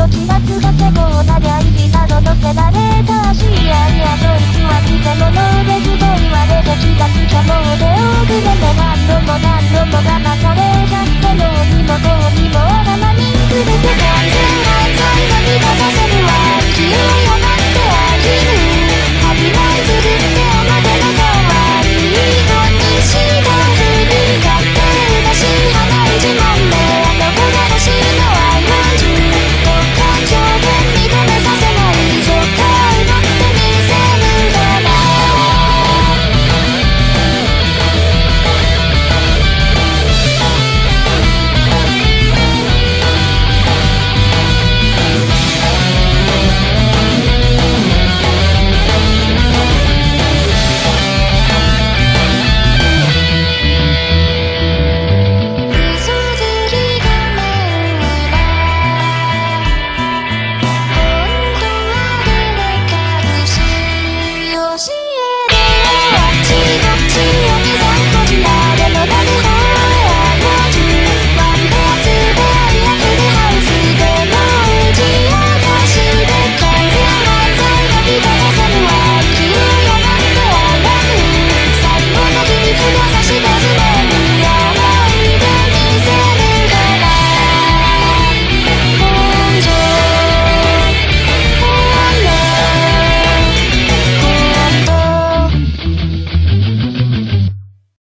ちらつがせこうな大事なの乗せられた足やいやそいつは偽物ですと言われて気がつかもう手遅れで何度も何度も騙されちゃってどうにもこうにもわがまみ全て感情